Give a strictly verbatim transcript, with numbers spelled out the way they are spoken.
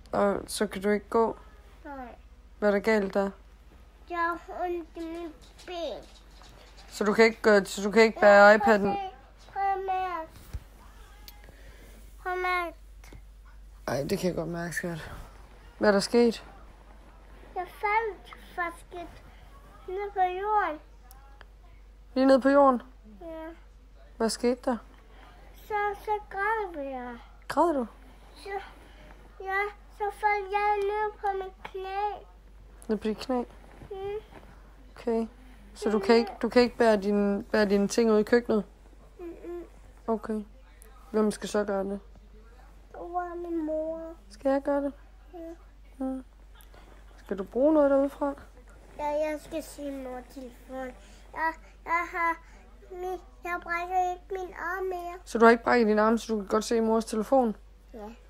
Og så kan du ikke gå? Nej. Hvad er der galt der? Jeg har ondt i mit ben. Så du kan ikke gøre, så du kan ikke bære iPad'en? Prøv med. Prøv med. Ej, det kan jeg godt mærke, skat. Hvad er der sket? Jeg faldt faktisk ned på jorden. Lige nede på jorden? Ja. Hvad skete der? Så, så græd jeg. Græd du? Så, ja, så faldt jeg ned på mit knæ. Ned på dit knæ? Mm. Okay. Så du kan ikke, du kan ikke bære dine, bære dine ting ud i køkkenet? Mm-mm. Okay. Hvem skal så gøre det? Det var min mor. Skal jeg gøre det? Ja. Ja. Skal du bruge noget derudefra? Ja, jeg skal sige mor telefon. Jeg, jeg har min, jeg brækker ikke min arm mere. Så du har ikke brækket din arm, så du kan godt se mors telefon? Ja.